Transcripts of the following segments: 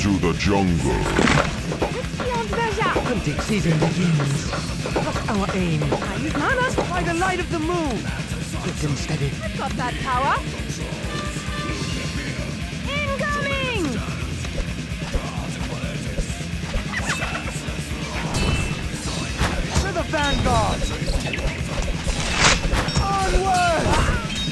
to the jungle. Hunting season begins. What's our aim? Use mana by the light of the moon. Quick and steady. I've got that power. Incoming! To the vanguard! Onward!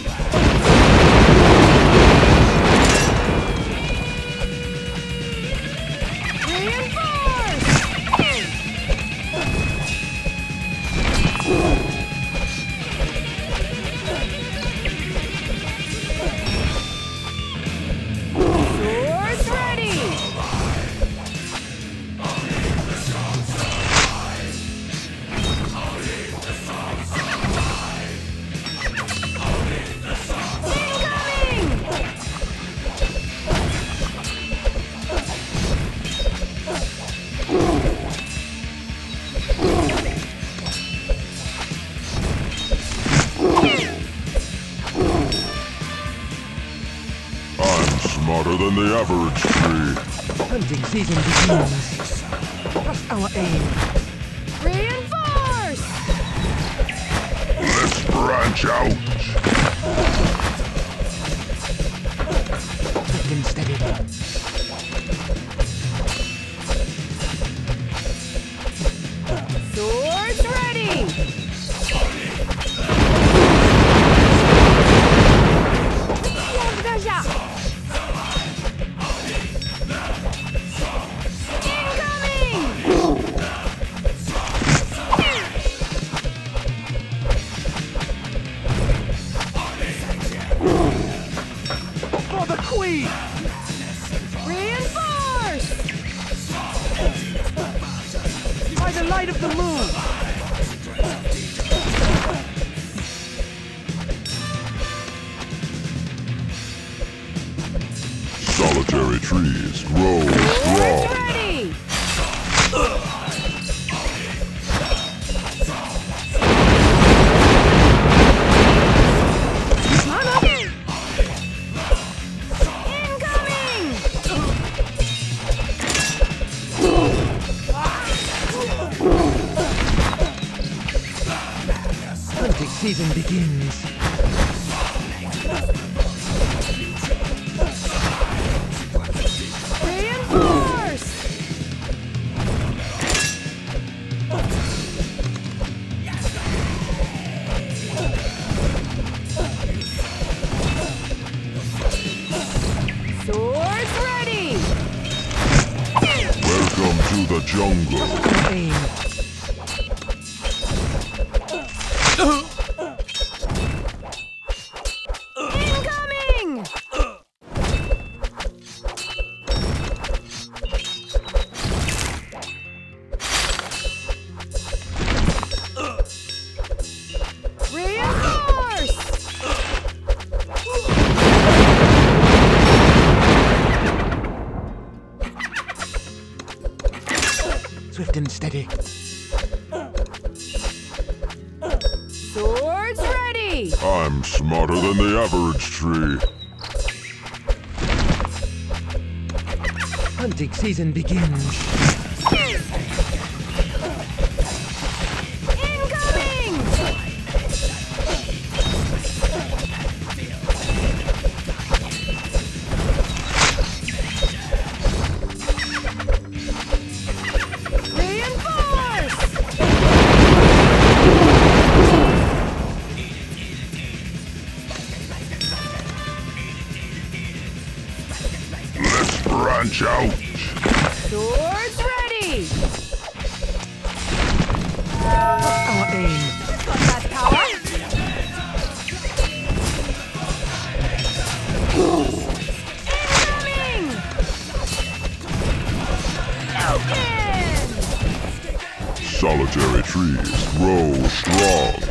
Smarter than the average tree. Hunting season begins. What's our aim? Reinforce! Let's branch out. Quick and steady. Swords ready! Reinforce! By the light of the moon! Solitary trees grow strong. Ready! Season begins. Reinforce! Swords ready! Welcome to the jungle. Aim. Swift and steady. Swords ready! I'm smarter than the average tree. Hunting season begins. Incoming! Branch out. Swords ready! Our aim. Got that power? Incoming! Open! Solitary trees grow strong.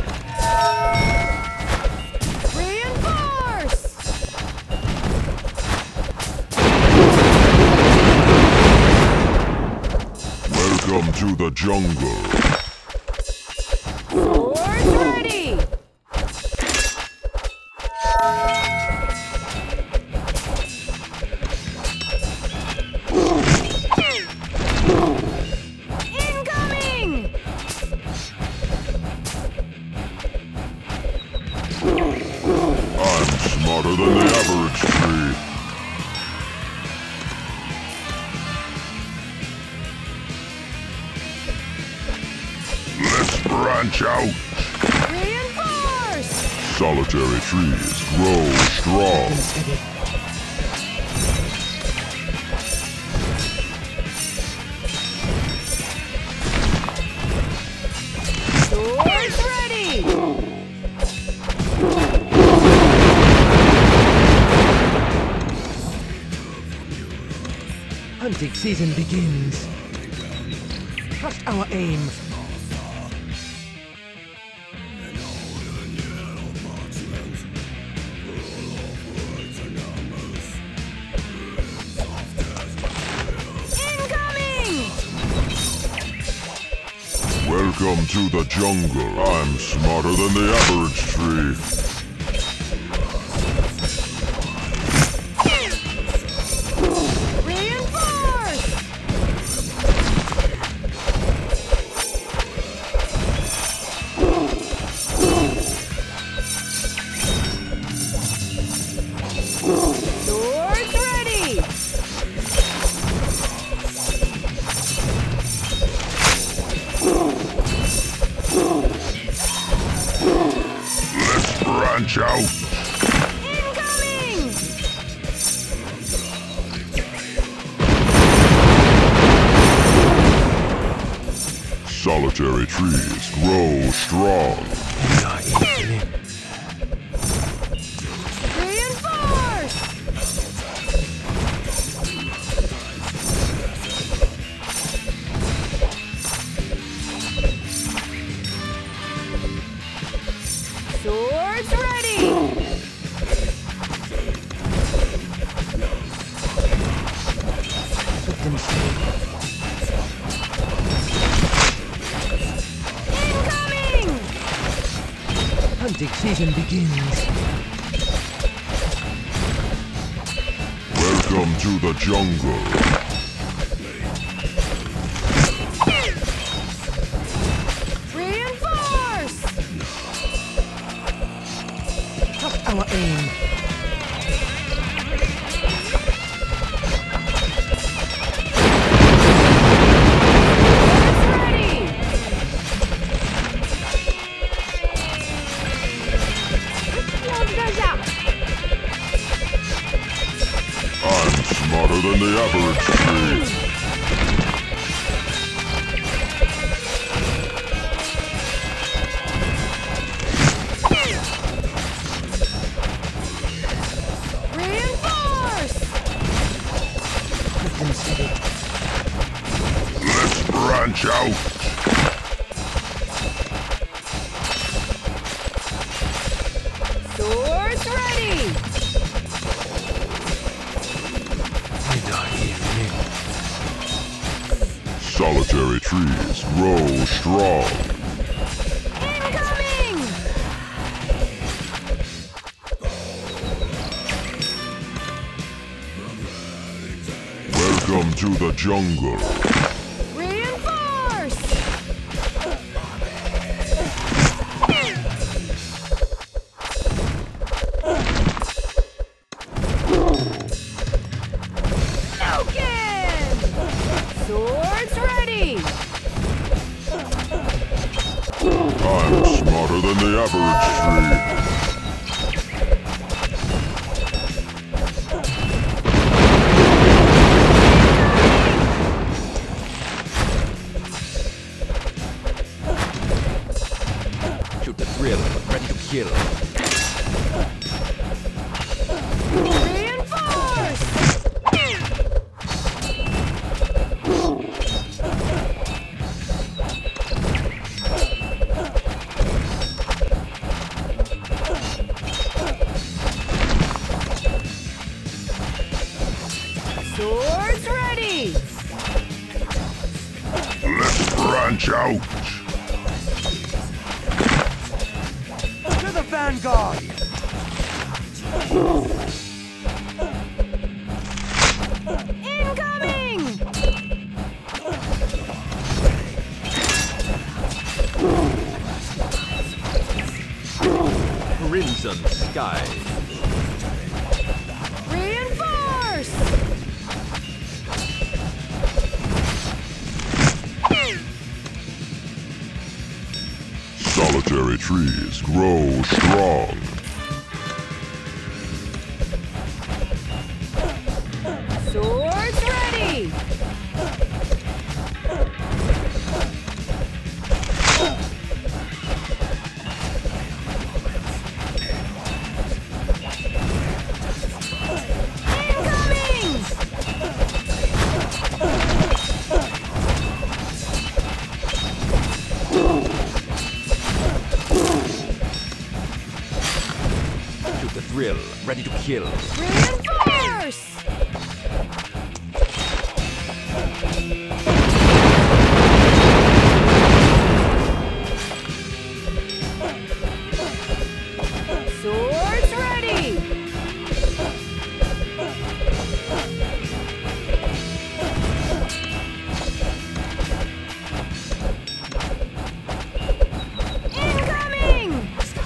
Welcome to the jungle. Swords ready! smarter than the average tree. Let's branch out. Reinforce! Solitary trees grow strong. Swords ready! Hunting season begins. Trust our aim. Incoming! Welcome to the jungle. I'm smarter than the average tree. Reinforce! Swords ready! Let's branch out. Incoming! Solitary trees grow strong. We are infinite. Reinforce! Swords ready! Let them stay. Incoming! Hunting season begins. Welcome to the jungle. Reinforce! Trust our aim. Ready! I'm smarter than the average tree. Reinforce! Let them stay. Let's branch out. Swords ready! We are infinite. Solitary trees grow strong. Incoming! Welcome to the jungle. Reinforce! Token! Swords ready! I'm smarter than the average tree. Shoot the thrill, but ready to kill. Reinforce! Swords ready! Let's branch out. To the vanguard! Incoming! Crimson skies. Solitary trees grow strong. Swords ready! Incoming! Shoot the thrill, ready to kill. Reinforce! Swords ready! Incoming!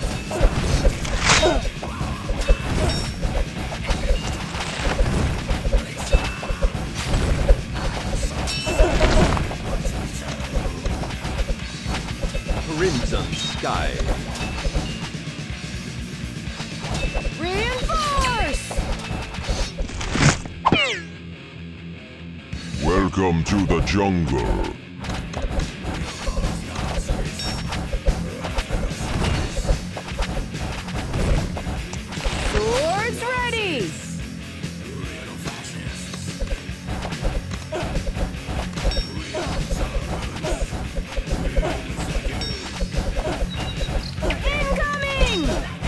Crimson sky. Reinforce! Welcome to the jungle. Swords ready! Incoming!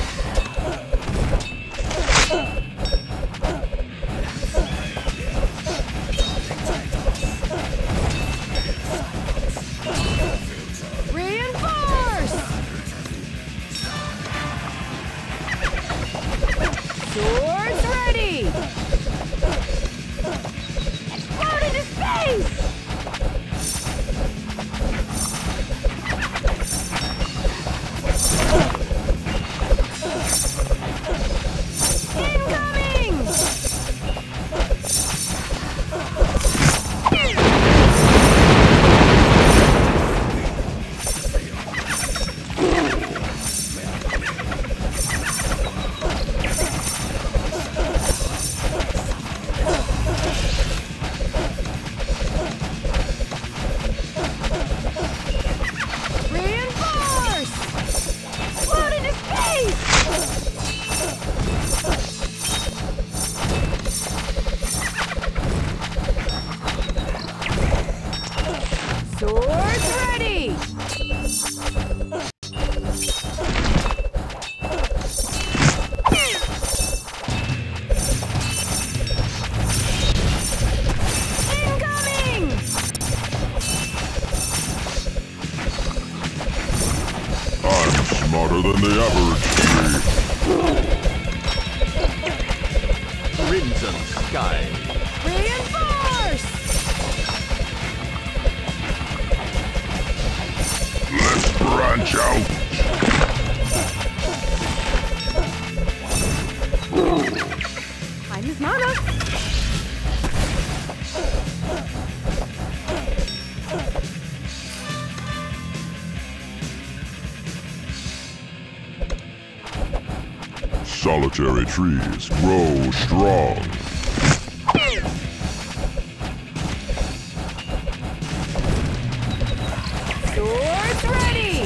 Reinforce! Swords ready! Explode into space! Incoming! Reinforce! Explode into space! Swords ready! Incoming! I'm smarter than the average tree. Crimson sky. Reinforce! Let's branch out. Time is mana! Solitary trees grow strong. Swords ready!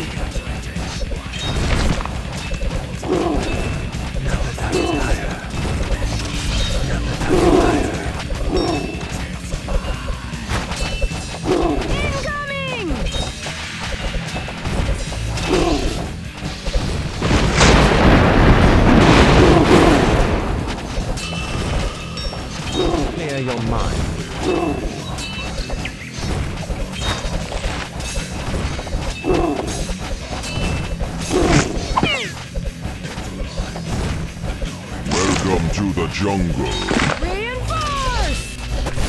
Incoming! Clear your mind. Welcome to the jungle. Reinforce!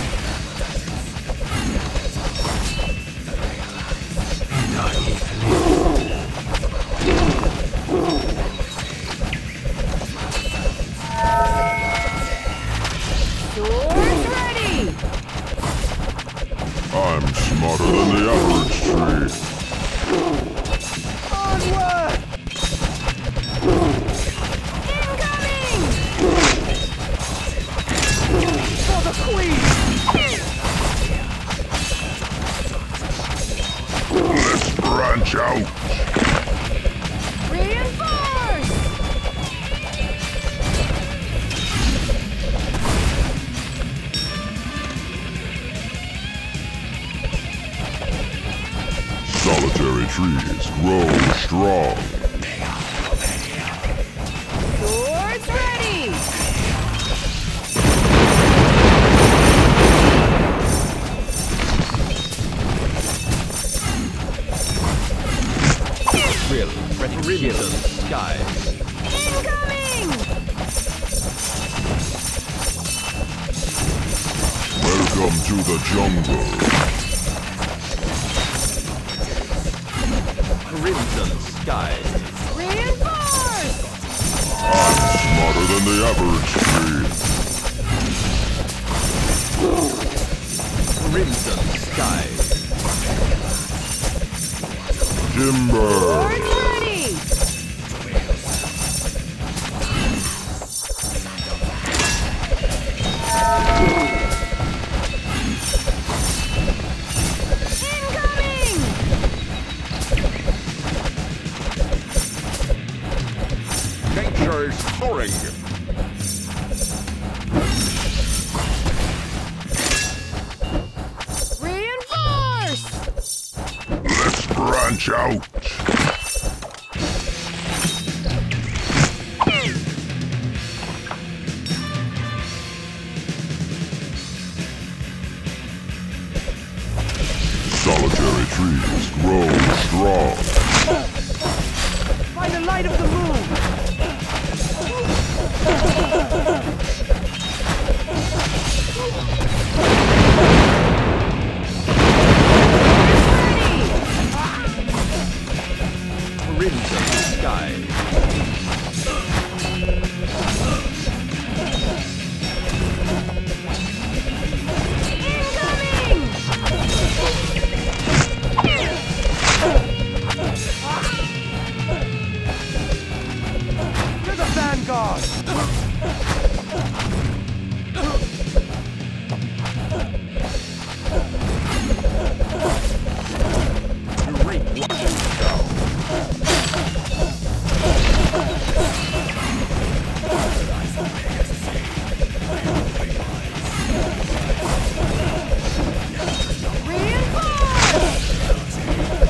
Swords ready! I'm smarter than the average tree. Onward! branch out. Reinforce! Solitary trees grow strong. Swords ready! Thrill, ready to kill. Sky. Incoming! Welcome to the jungle. Crimson Sky. Reinforce! Smarter than the average tree. Crimson Sky. Timber. Swords ready! Incoming! Nature is soaring. Reinforce! Let's branch out. Solitary trees grow strong. By the light of the moon! Crimson Sky. Incoming! To the vanguard! Great watching show. Reinforce!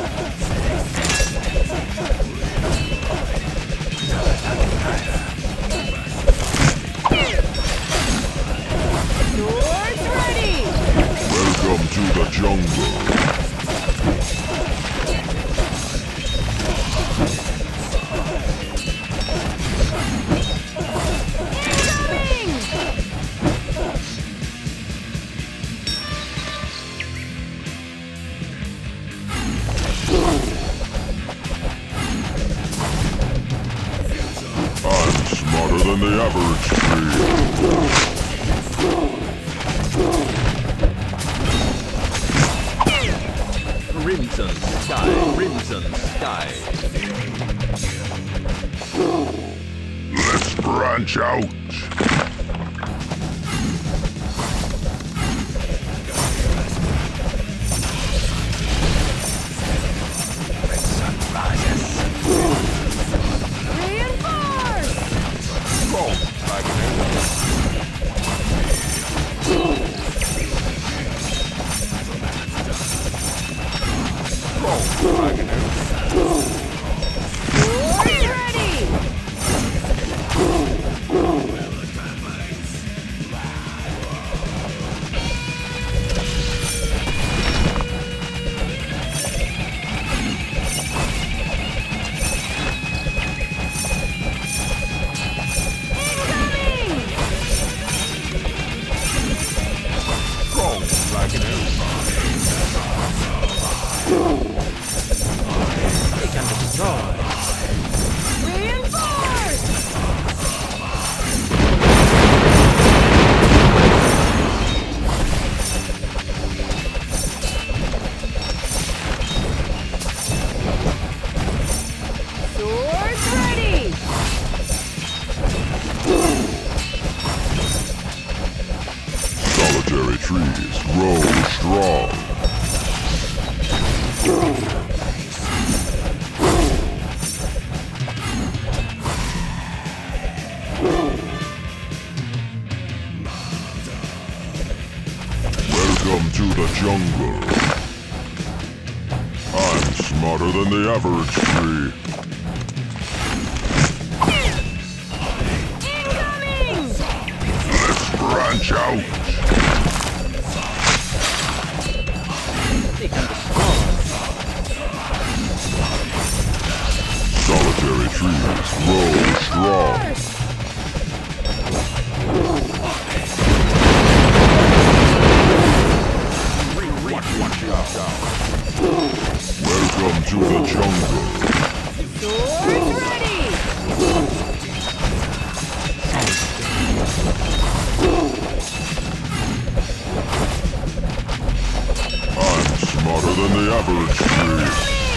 Swords ready! Welcome to the jungle. Incoming! I'm smarter than the average tree. Crimson Sky. Crimson Sky. Let's branch out. Reinforce! Swords ready! Incoming! Take under smarter than the average tree. Incoming! Let's branch out. They can destroy. Solitary trees grow strong. Force! Welcome to the jungle. Swords ready! I'm smarter than the average tree.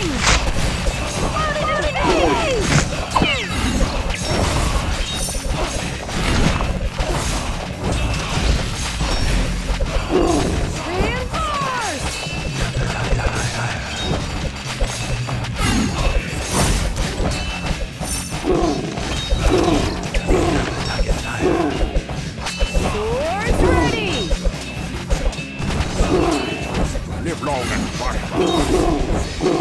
Reinforce! Swords ready! Live long and prosper.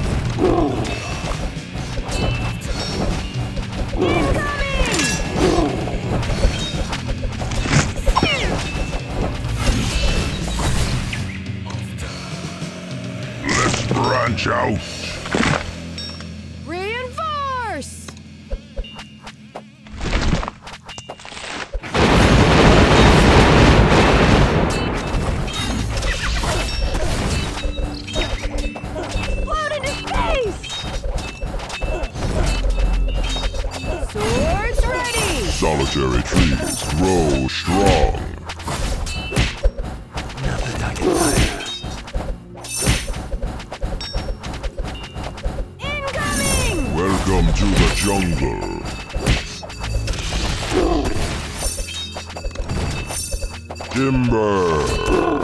Let's branch out. Reinforce! Float into space! Swords ready! Solitary trees grow strong. Incoming! Welcome to the jungle. Timber.